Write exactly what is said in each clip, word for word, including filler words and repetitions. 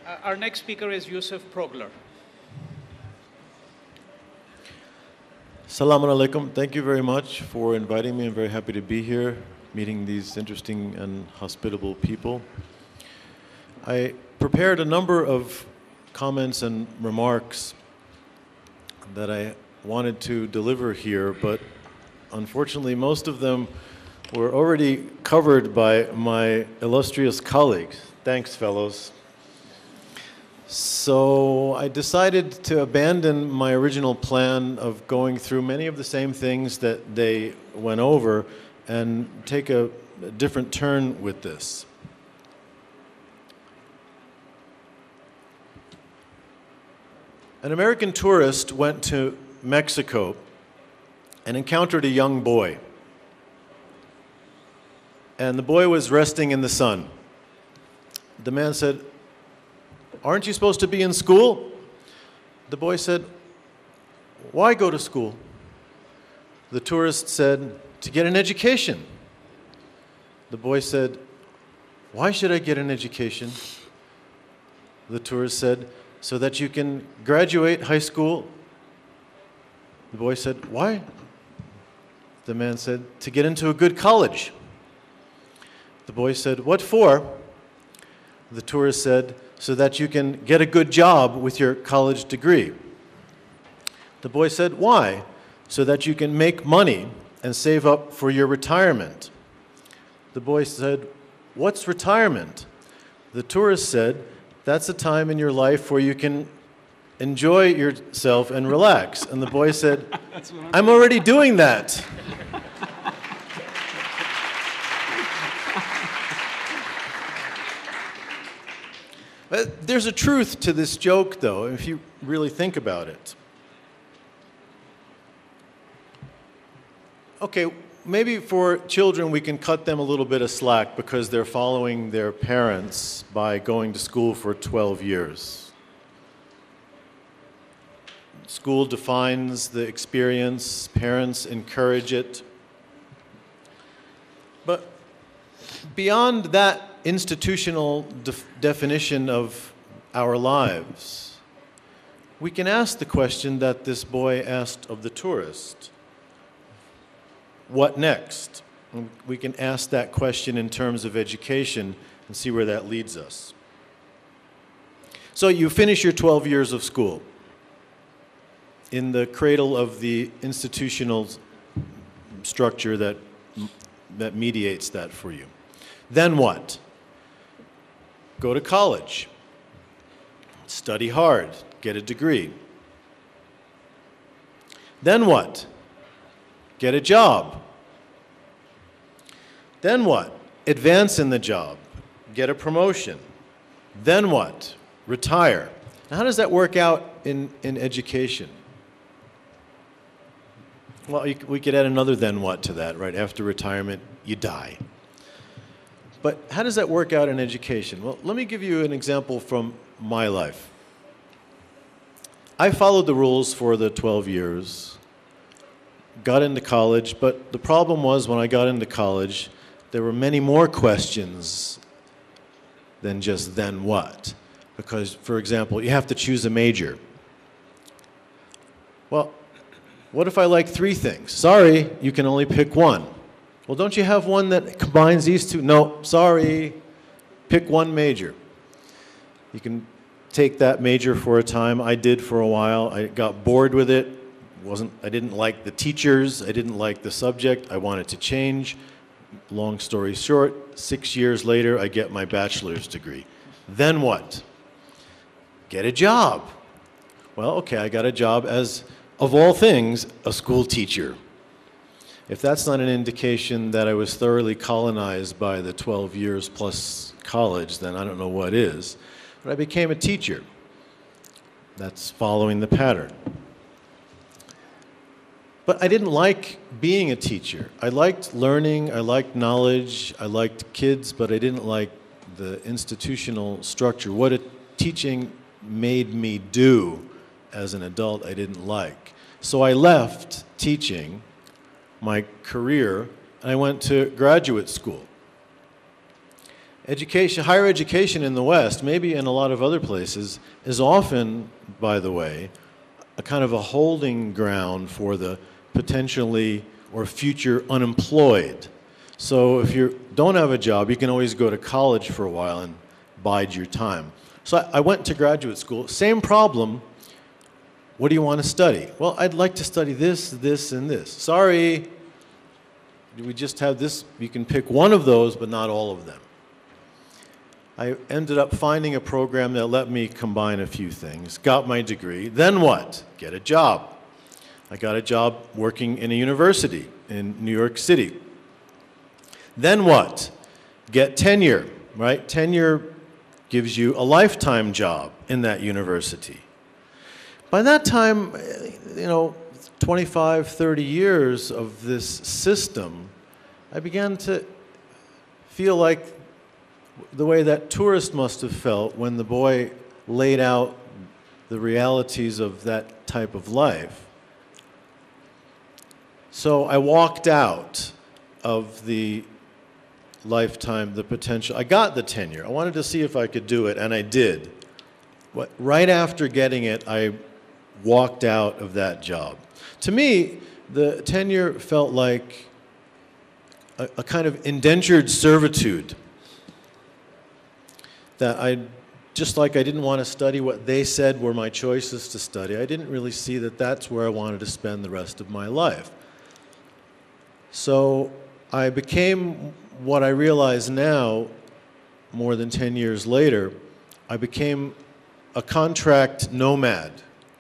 Uh, our next speaker is Yusef Progler. Assalamu alaikum. Thank you very much for inviting me. I'm very happy to be here, meeting these interesting and hospitable people. I prepared a number of comments and remarks that I wanted to deliver here, but unfortunately most of them were already covered by my illustrious colleagues. Thanks, fellows. So I decided to abandon my original plan of going through many of the same things that they went over and take a, a different turn with this. An American tourist went to Mexico and encountered a young boy. And the boy was resting in the sun. The man said, "Aren't you supposed to be in school?" The boy said, "Why go to school?" The tourist said, "To get an education." The boy said, "Why should I get an education?" The tourist said, "So that you can graduate high school." The boy said, "Why?" The man said, "To get into a good college." The boy said, "What for?" The tourist said, "So that you can get a good job with your college degree." The boy said, "Why?" "So that you can make money and save up for your retirement." The boy said, "What's retirement?" The tourist said, "That's a time in your life where you can enjoy yourself and relax." And the boy said, "I'm already doing that." There's a truth to this joke, though, if you really think about it. Okay, maybe for children we can cut them a little bit of slack because they're following their parents by going to school for twelve years. School defines the experience, parents encourage it. But beyond that institutional def definition of our lives, we can ask the question that this boy asked of the tourist. What next? We can ask that question in terms of education and see where that leads us. So you finish your twelve years of school in the cradle of the institutional structure that, that mediates that for you. Then what? Go to college, study hard, get a degree. Then what? Get a job. Then what? Advance in the job, get a promotion. Then what? Retire. Now, how does that work out in, in education? Well, you, we could add another then what to that, right? After retirement, you die. But how does that work out in education? Well, let me give you an example from my life. I followed the rules for the twelve years, got into college, but the problem was when I got into college, there were many more questions than just then what. Because, for example, you have to choose a major. Well, what if I like three things? Sorry, you can only pick one. Well, don't you have one that combines these two? No, sorry, pick one major. You can take that major for a time. I did for a while. I got bored with it. Wasn't, I didn't like the teachers. I didn't like the subject. I wanted to change. Long story short, six years later, I get my bachelor's degree. Then what? Get a job. Well, okay, I got a job as, of all things, a school teacher. If that's not an indication that I was thoroughly colonized by the twelve years plus college, then I don't know what is. But I became a teacher. That's following the pattern. But I didn't like being a teacher. I liked learning, I liked knowledge, I liked kids, but I didn't like the institutional structure. What a teaching made me do as an adult, I didn't like. So I left teaching, my career, and I went to graduate school. Education, higher education in the West, maybe in a lot of other places, is often, by the way, a kind of a holding ground for the potentially or future unemployed. So if you don't have a job, you can always go to college for a while and bide your time. So I, I went to graduate school, same problem. What do you want to study? Well, I'd like to study this, this, and this. Sorry, we just have this. You can pick one of those, but not all of them. I ended up finding a program that let me combine a few things, got my degree. Then what? Get a job. I got a job working in a university in New York City. Then what? Get tenure, right? Tenure gives you a lifetime job in that university. By that time, you know, twenty-five, thirty years of this system, I began to feel like the way that tourist must have felt when the boy laid out the realities of that type of life. So I walked out of the lifetime, the potential. I got the tenure. I wanted to see if I could do it, and I did. But right after getting it, I walked out of that job. To me, the tenure felt like a, a kind of indentured servitude. That I, just like I didn't want to study what they said were my choices to study, I didn't really see that that's where I wanted to spend the rest of my life. So I became what I realize now, more than ten years later, I became a contract nomad.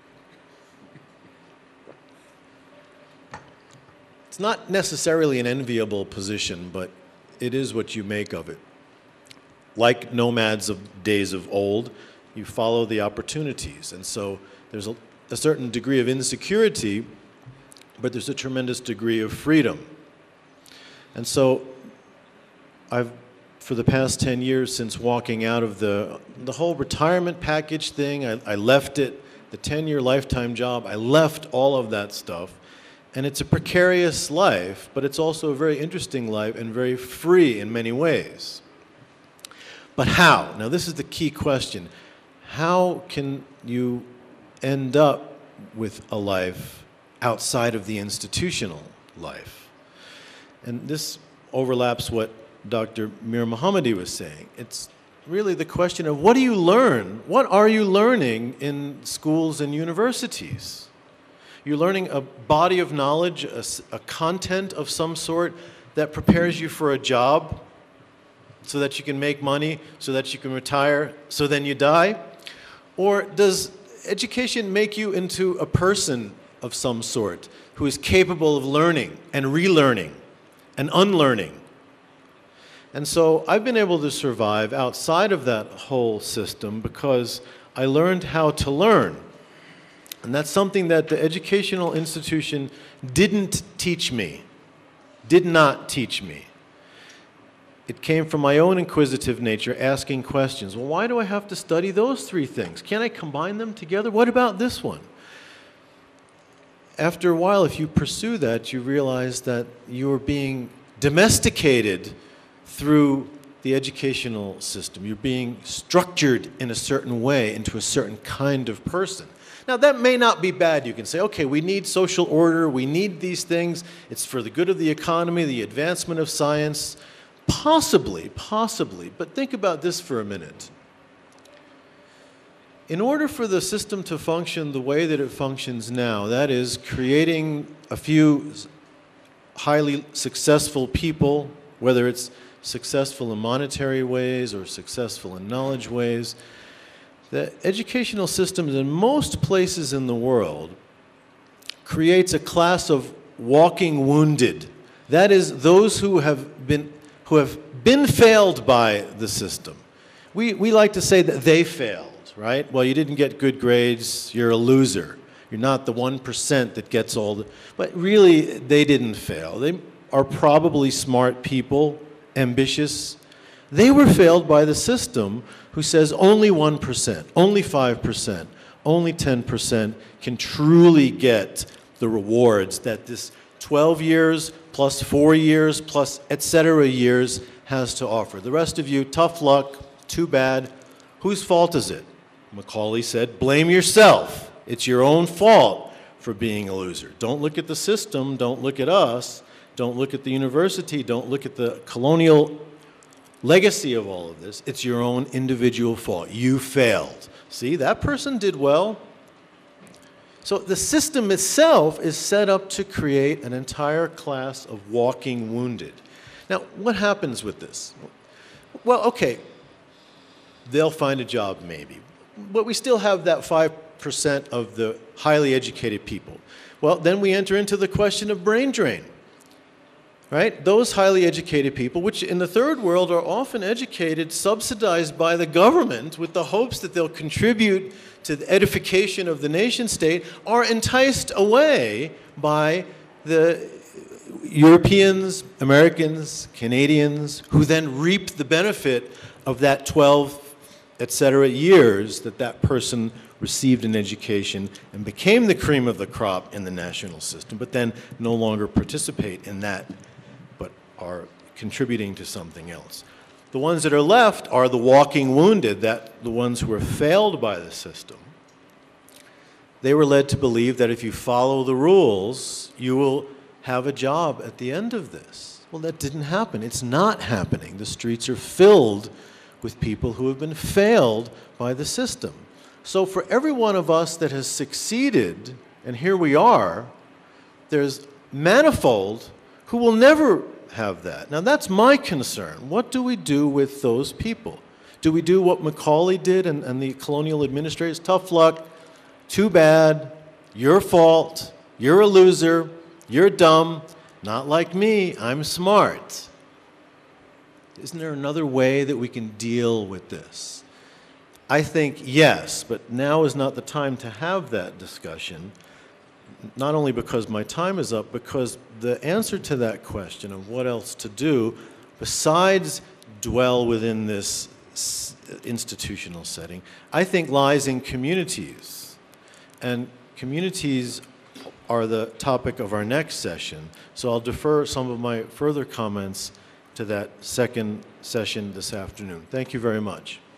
It's not necessarily an enviable position, but it is what you make of it. Like nomads of days of old, you follow the opportunities. And so there's a, a certain degree of insecurity, but there's a tremendous degree of freedom. And so I've, for the past ten years since walking out of the, the whole retirement package thing, I, I left it, the ten-year lifetime job, I left all of that stuff. And it's a precarious life, but it's also a very interesting life and very free in many ways. But how? Now this is the key question. How can you end up with a life outside of the institutional life? And this overlaps what Doctor Mir Mohammadi was saying. It's really the question of what do you learn? What are you learning in schools and universities? You're learning a body of knowledge, a, a content of some sort that prepares you for a job, so that you can make money, so that you can retire, so then you die? Or does education make you into a person of some sort who is capable of learning and relearning and unlearning? And so I've been able to survive outside of that whole system because I learned how to learn. And that's something that the educational institution didn't teach me, did not teach me. It came from my own inquisitive nature, asking questions. Well, why do I have to study those three things? Can't I combine them together? What about this one? After a while, if you pursue that, you realize that you're being domesticated through the educational system. You're being structured in a certain way into a certain kind of person. Now, that may not be bad. You can say, okay, we need social order, we need these things. It's for the good of the economy, the advancement of science. Possibly, possibly, but think about this for a minute. In order for the system to function the way that it functions now, that is, creating a few highly successful people, whether it's successful in monetary ways or successful in knowledge ways, the educational systems in most places in the world creates a class of walking wounded. That is, those who have been who have been failed by the system. We, we like to say that they failed, right? Well, you didn't get good grades, you're a loser. You're not the one percent that gets all the... But really, they didn't fail. They are probably smart people, ambitious. They were failed by the system who says only one percent, only five percent, only ten percent can truly get the rewards that this twelve years plus four years plus et cetera years has to offer. The rest of you, tough luck, too bad. Whose fault is it? Macaulay said, blame yourself. It's your own fault for being a loser. Don't look at the system, don't look at us, don't look at the university, don't look at the colonial legacy of all of this. It's your own individual fault. You failed. See, that person did well. So the system itself is set up to create an entire class of walking wounded. Now, what happens with this? Well, okay, they'll find a job maybe, but we still have that five percent of the highly educated people. Well, then we enter into the question of brain drain, right? Those highly educated people, which in the third world are often educated, subsidized by the government with the hopes that they'll contribute to the edification of the nation state, are enticed away by the Europeans, Americans, Canadians, who then reap the benefit of that twelve, et cetera, years that that person received an education and became the cream of the crop in the national system, but then no longer participate in that, but are contributing to something else. The ones that are left are the walking wounded, that the ones who were failed by the system. They were led to believe that if you follow the rules, you will have a job at the end of this. Well, that didn't happen. It's not happening. The streets are filled with people who have been failed by the system. So for every one of us that has succeeded, and here we are, there's manifold who will never have that. Now that's my concern. What do we do with those people? Do we do what Macaulay did and, and the colonial administrators? Tough luck, too bad, your fault, you're a loser, you're dumb, not like me, I'm smart. Isn't there another way that we can deal with this? I think yes, but now is not the time to have that discussion, not only because my time is up, because the answer to that question of what else to do, besides dwell within this institutional setting, I think lies in communities. And communities are the topic of our next session, so I'll defer some of my further comments to that second session this afternoon. Thank you very much.